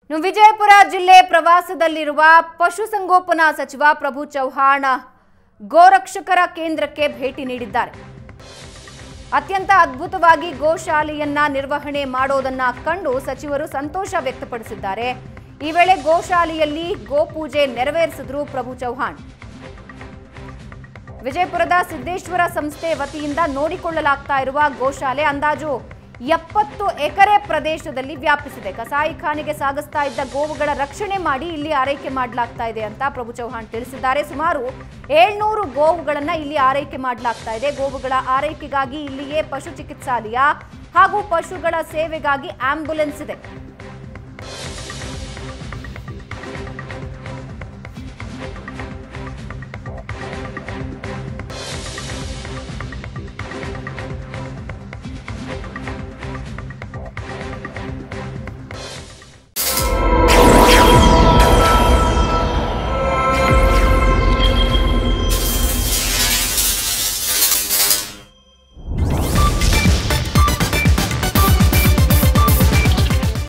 ವಿಜಯಪುರ ಜಿಲ್ಲೆ ಪ್ರವಾಸದಲ್ಲಿರುವ ಪಶುಸಂಗೋಪನಾ ಸಚಿವ ಪ್ರಭು ಚವ್ಹಾಣ್ ಗೋರಕ್ಷಕರ ಕೇಂದ್ರಕ್ಕೆ ಭೇಟಿ ನೀಡಿದ್ದಾರೆ. ಅತ್ಯಂತ ಅದ್ಭುತವಾಗಿ ಗೋಶಾಲೆಯನ್ನ ನಿರ್ವಹಣೆ ಮಾಡೋದನ್ನ ಕಂಡು ಸಚಿವರು ಸಂತೋಷ ವ್ಯಕ್ತಪಡಿಸಿದ್ದಾರೆ. ಈ ವೇಳೆ ಗೋಶಾಲೆಯಲ್ಲಿ ಗೋಪೂಜೆ ನೆರವೇರಿಸಿದ್ರು ಪ್ರಭು ಚವ್ಹಾಣ್. ವಿಜಯಪುರದ ಸಿದ್ದೇಶ್ವರ ಸಂಸ್ಥೆ ವತಿಯಿಂದ ನೋಡಿಕೊಳ್ಳಲಾಗ್ತಾ ಇರುವ ಗೋಶಾಲೆ ಅಂದಾಜು 70 ಎಕರೆ ಪ್ರದೇಶದಲ್ಲಿ ವ್ಯಾಪಿಸಿದೆ. ಕಸಾಯಿಖಾನೆಗೆ ಸಾಗಿಸ್ತಾ ಇದ್ದ ಗೋವುಗಳ ರಕ್ಷಣೆ ಮಾಡಿ ಇಲ್ಲಿ ಆರೈಕೆ ಮಾಡಲಾಗ್ತಾ ಇದೆ ಅಂತ ಪ್ರಭು ಚವ್ಹಾಣ್ ತಿಳಿಸಿದ್ದಾರೆ. ಸುಮಾರು 700 ಗೋವುಗಳನ್ನ ಇಲ್ಲಿ ಆರೈಕೆ ಮಾಡಲಾಗ್ತಾ ಇದೆ. ಗೋವುಗಳ ಆರೈಕೆಗಾಗಿ ಇಲ್ಲಿಯೇ ಪಶು ಚಿಕಿತ್ಸಾಲಯ ಹಾಗೂ ಪಶುಗಳ ಸೇವೆಗಾಗಿ ಆಂಬ್ಯುಲೆನ್ಸ್ ಇದೆ.